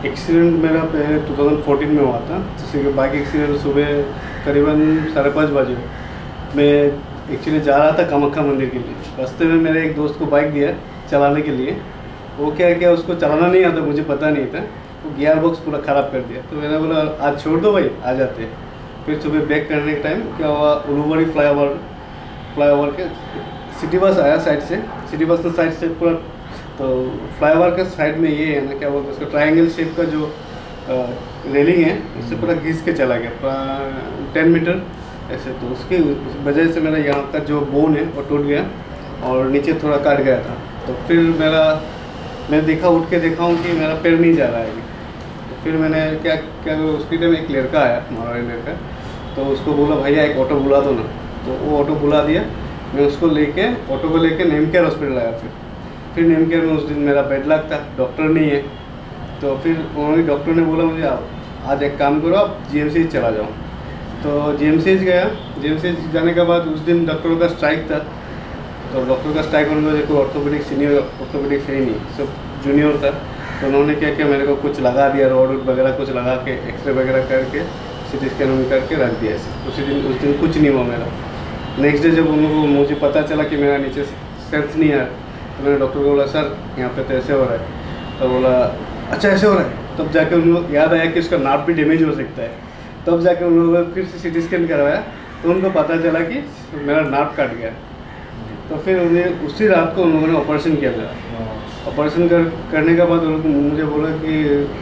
Accident मेरा 2014 में हुआ था, जैसे कि बाइक एक्सीडेंट सुबह करीबन 5:30 बजे मैं एक्चुअली जा रहा था कामाख्या मंदिर के लिए। रास्ते में मेरे एक दोस्त को बाइक दिया चलाने के लिए। वो क्या किया, उसको चलाना नहीं आता, मुझे पता नहीं था। वो गियर बॉक्स पूरा ख़राब कर दिया। तो मैंने बोला आज छोड़ दो भाई, आ जाते हैं। फिर सुबह बैक करने के टाइम क्या हुआ, उलूबरी फ्लाईओवर के सिटी बस आया साइड से, सिटी बस के साइड से पूरा, तो फ्लाईओवर के साइड में ये है ना, क्या बोलते हैं उसका, ट्रायंगल शेप का जो रेलिंग है, उससे पूरा घिस के चला गया पूरा 10 मीटर ऐसे। तो उसकी वजह से मेरा यहाँ का जो बोन है वो टूट गया और नीचे थोड़ा काट गया था। तो फिर मैं देखा, उठ के देखा हूँ कि मेरा पैर नहीं जा रहा है। तो फिर मैंने क्या उसकी टाइम एक लड़का आया, हमारा लड़का, तो उसको बोला भैया एक ऑटो बुला दो ना। तो वो ऑटो बुला दिया। मैं उसको ऑटो को लेके नेम केयर हॉस्पिटल आया। फिर नेम केयर में उस दिन मेरा बेड लक था, डॉक्टर नहीं है। तो फिर उन्होंने, डॉक्टर ने बोला मुझे आज एक काम करो, आप GMCH चला जाओ। तो GMCH गया। GMCH जाने के बाद उस दिन डॉक्टरों का स्ट्राइक था। तो डॉक्टर का स्ट्राइक होने की वजह कोई ऑर्थोपेडिक सीनियर ऑर्थोपेडिक है ही नहीं, सब जूनियर था। तो उन्होंने क्या किया, मेरे को कुछ लगा दिया, रॉड वगैरह कुछ लगा के, एक्सरे वगैरह करके, CT स्कैन करके रख दिया ऐसे। उस दिन कुछ नहीं हुआ मेरा। नेक्स्ट डे जब मुझे पता चला कि मेरा नीचे सेंस नहीं आया, तो मैंने डॉक्टर को बोला सर यहाँ पे तो ऐसे हो रहा है। तो बोला अच्छा ऐसे हो रहा है। तब जाके उन लोग याद आया कि उसका नार्व भी डैमेज हो सकता है। तब जाके उन लोगों ने फिर से CT स्कैन करवाया, तो उनको पता चला कि मेरा नार्व कट गया। तो फिर उन्हें उसी रात को उन लोगों ने ऑपरेशन किया मेरा। ऑपरेशन करने के बाद उन्होंने मुझे बोला कि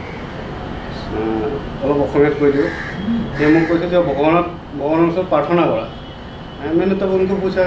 অলপ অসমীয়াত কৈ দিও যে মোক কৈছে যে ভগवान से प्रार्थना करा। मैंने तब उनको पूछा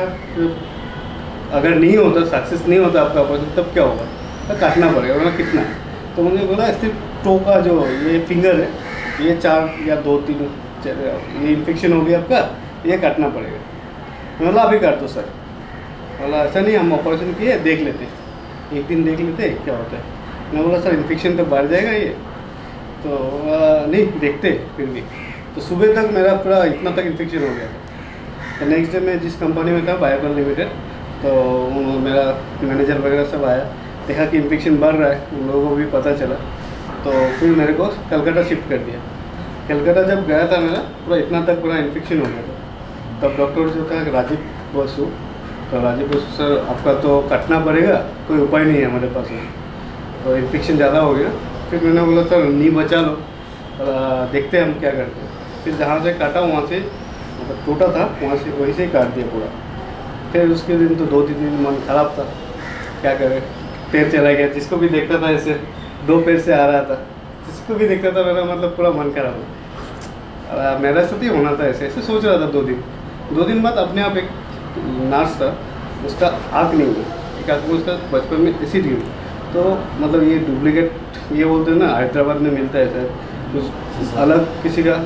अगर नहीं होता, सक्सेस नहीं होता आपका ऑपरेशन, तब क्या होगा? तो काटना पड़ेगा। मैंने कितना? तो मुझे बोला सिर्फ टो का जो ये फिंगर है, ये 4 या 2-3 ये इन्फेक्शन हो गया आपका, ये काटना पड़ेगा। मैं बोला अभी काट दो सर। बोला ऐसा नहीं, हम ऑपरेशन किए, देख लेते, एक दिन देख लेते क्या होता है। मैं बोला सर इन्फेक्शन तो बढ़ जाएगा ये। तो नहीं देखते फिर भी। तो सुबह तक मेरा पूरा इतना तक इन्फेक्शन हो गया था। तो नेक्स्ट डे मैं जिस कंपनी में था, बायोकॉन लिमिटेड, तो मेरा मैनेजर वगैरह सब आया, देखा कि इन्फेक्शन बढ़ रहा है, उन लोगों को भी पता चला। तो फिर मेरे को कलकत्ता शिफ्ट कर दिया। कलकत्ता जब गया था मेरा पूरा इतना तक पूरा इन्फेक्शन हो गया था। तब डॉक्टर जो था राजीव बसु, तो राजीव बसु सर आपका तो काटना पड़ेगा, कोई उपाय नहीं है हमारे पास में, तो इन्फेक्शन ज़्यादा हो गया। फिर मैंने बोला सर नी बचा लो, देखते हैं हम क्या करते हैं। फिर जहाँ से काटा वहाँ से मतलब टूटा था, वहाँ से वहीं से ही काट दिया पूरा। फिर उसके दिन तो 2-3 दिन मन ख़राब था, क्या करें, पैर चला गया। जिसको भी देखता था ऐसे 2 पैर से आ रहा था, जिसको भी देखता था मेरा मतलब पूरा मन खराब हो। मेरा साथ ही होना था, ऐसे सोच रहा था 2 दिन बाद अपने आप एक नर्स था, उसका आँख नहीं हुई, एक आँख में उसका बचपन में एसिड हुई। तो मतलब ये डुप्लीकेट ये बोलते हैं ना, हैदराबाद में मिलता है सर, कुछ अलग किसी का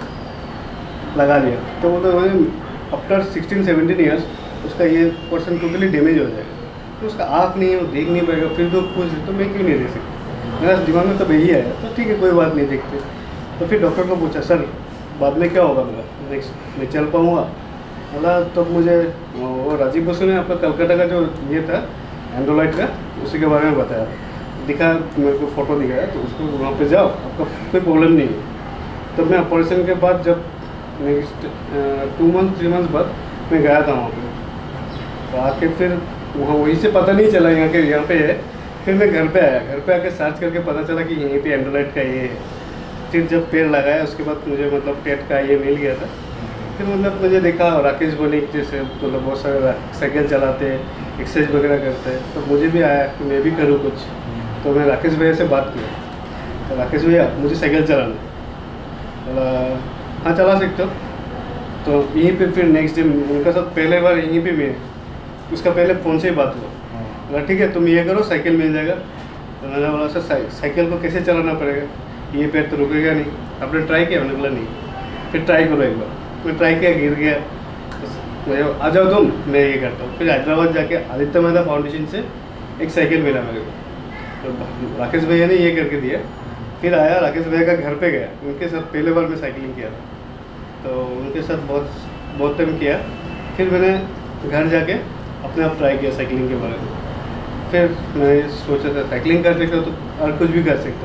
लगा लिया। तो बोलते आफ्टर 16-17 ईयर्स उसका ये पर्सन टोटली डैमेज हो जाएगा। तो उसका आँख नहीं है, वो देख नहीं पाएगा, फिर तो खुश है, तो मैं क्यों नहीं देख सकता। मेरा दिमाग में तब यही आया, तो ठीक है कोई बात नहीं, देखते। तो फिर डॉक्टर को पूछा सर बाद में क्या होगा मेरा, नेक्स्ट मैं चल पाऊँगा? बोला तो मुझे वो राजीव बसु ने आपका कलकत्ता का जो ये था एंड्रोलाइट का, उसी के बारे में बताया, दिखा मेरे को फ़ोटो दिखाया। तो उसको वहाँ पे जाओ, आपका कोई प्रॉब्लम नहीं है। तब मैं ऑपरेशन के बाद जब नेक्स्ट 2-3 मंथ्स बाद मैं गया था वहाँ पे। तो आके फिर वहाँ वहीं से पता नहीं चला यहाँ पे है। फिर मैं घर पे आया, घर पे आके सर्च करके पता चला कि यहीं पे एंड्रोलाइट का ये है। फिर जब पैर लगाया उसके बाद मुझे मतलब टेट का ये मिल गया था। फिर मतलब मुझे देखा राकेश बनिक जैसे मतलब बहुत सारे साइकिल चलाते हैं, एक्सरसाइज वगैरह करते हैं, तो मुझे भी आया कि मैं भी करूँ कुछ। तो मैं राकेश भैया से बात किया, तो राकेश भैया मुझे साइकिल चलाना, बोला हाँ चला सकते हो। तो यहीं पे फिर नेक्स्ट डे उनका साथ पहले बार यहीं पे मैं, उसका पहले फ़ोन से ही बात हुआ। बोला ठीक है तुम ये करो, साइकिल मिल जाएगा। तो मैंने बोला सर साइकिल को कैसे चलाना पड़ेगा, ये पैर तो रुकेगा नहीं, आपने ट्राई किया? मैंने बोला नहीं। फिर ट्राई करो एक बार। मैं ट्राई किया, गिर गया। तो आ जाओ तुम, मैं ये करता हूँ। फिर हैदराबाद जाके आदित्य मेहता फाउंडेशन से एक साइकिल मिला मेरे को, तो राकेश भैया ने ये करके दिया। फिर आया राकेश भैया का घर पे गया, उनके साथ पहले बार मैं साइकिलिंग किया था, तो उनके साथ बहुत टाइम किया। फिर मैंने घर जाके अपने आप ट्राई किया साइकिलिंग के बारे में। फिर मैं सोचा था साइकिलिंग कर सकता हूँ तो और कुछ भी कर सकता हूँ।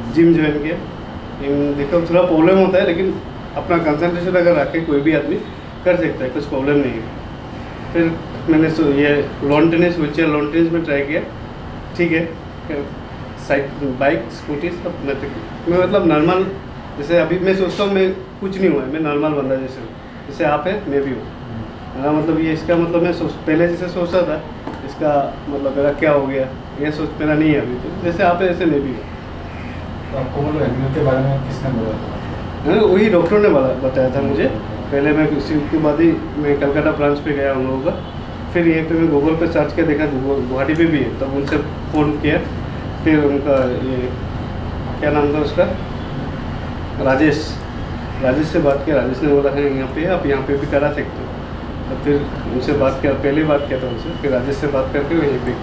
जिम ज्वाइन किया। देखो थोड़ा प्रॉब्लम होता है, लेकिन अपना कंसंट्रेशन अगर रखे कोई भी आदमी कर सकता है, कुछ प्रॉब्लम नहीं है। फिर मैंने ये lawn tennis wheelchair lawn tennis में ट्राई किया, ठीक है। साइकिल बाइक स्कूटी सब मैं मतलब नॉर्मल, जैसे अभी मैं सोचता हूँ मैं कुछ नहीं हुआ है, मैं नॉर्मल बंदा जैसे हूँ, जैसे आप है मैं भी हूँ। मेरा मतलब ये इसका मतलब मैं पहले जैसे सोचता था, इसका मतलब मेरा क्या हो गया, ये सोच मेरा नहीं है अभी। तो जैसे आप है ऐसे मैं भी हूँ। तो आपको मतलब एनिमल के बारे में किसने बोला था? वही डॉक्टर ने बताया था मुझे। पहले मैं उसके बाद ही मैं कलकत्ता ब्रांच पे गया उन लोगों का, फिर ये पे मैं गूगल पे सर्च किया, देखा गुवाहाटी पे भी है, तब उनसे फ़ोन किया। फिर उनका ये क्या नाम था उसका, राजेश से बात किया। राजेश ने बोला है यहाँ पे आप यहाँ पे भी करा सकते हो। तो फिर उनसे बात किया, पहले बात किया था उनसे, फिर राजेश से बात करके वहीं पे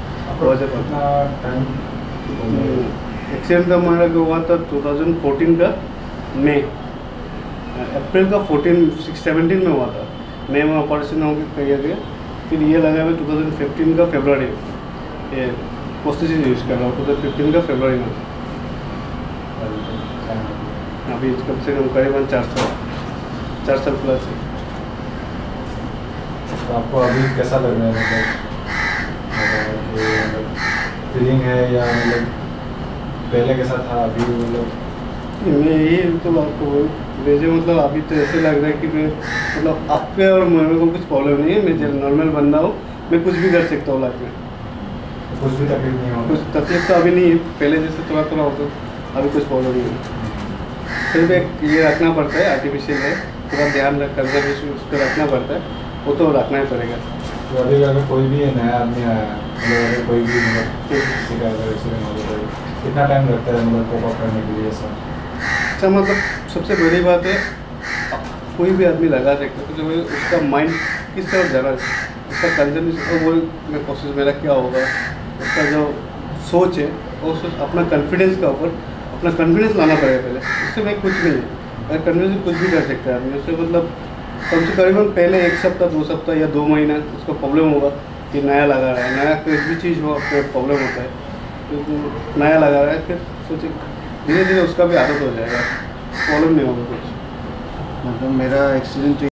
एक्सीडेंट हमारा हुआ था 2014 का मई, अप्रैल का 17 में हुआ था। मई में ऑपरेशन होकर किया गया। फिर ये लगा मैं 2015 का फरवरी ये पोस्टिस यूज़ कर रहा हूँ, 2015 का फरवरी में। अभी कम से कम करीबन 4 साल प्लस है। तो आपको अभी कैसा लग रहा है, मतलब फीलिंग है या मतलब पहले कैसा था अभी? मतलब मैं ये तो आपको मुझे मतलब अभी तो ऐसे लग रहा है कि मैं मतलब आपके और मेरे को कुछ प्रॉब्लम नहीं है, मैं जब नॉर्मल बंदा हूँ, मैं कुछ भी कर सकता हूँ लाइफ में। कुछ भी तकलीफ नहीं होगी? कुछ तकलीफ तो अभी नहीं है, पहले जैसे थोड़ा थोड़ा होता, अभी कुछ प्रॉब्लम नहीं है। फिर भी ये रखना पड़ता है, आर्टिफिशियल है, पूरा ध्यान रख कंजर्वेशन उस पर रखना पड़ता है, वो तो रखना ही पड़ेगा। तो अभी अगर कोई भी नया आदमी आया, मतलब अगर कोई भी मतलब किसी का अगर एक्सीडेंट हो जाए, कितना टाइम लगता है मतलब कोप अप करने के लिए सर? अच्छा, मतलब सबसे बड़ी बात है कोई भी आदमी लगा सकता है, तो उसका माइंड किस तरफ जाना है, उसका कंसंट्रेशन, वो मैं कोशिश मेरा क्या होगा, उसका जो सोच है वो सोच अपना कॉन्फिडेंस का ऊपर अपना कॉन्फिडेंस लाना पड़ेगा पहले। उससे मैं कुछ नहीं है, अगर कॉन्फिडेंस कुछ भी कर सकता है आदमी। उससे मतलब कम से करीबन पहले 1 सप्ताह 2 सप्ताह या 2 महीना उसको प्रॉब्लम होगा कि नया लगा रहा है, नया कोई भी चीज़ हो आपको प्रॉब्लम होता है, तो नया लगा रहा है। फिर सोचे धीरे धीरे उसका भी आदत हो जाएगा, प्रॉब्लम नहीं होगा कुछ। मतलब मेरा एक्सीडेंट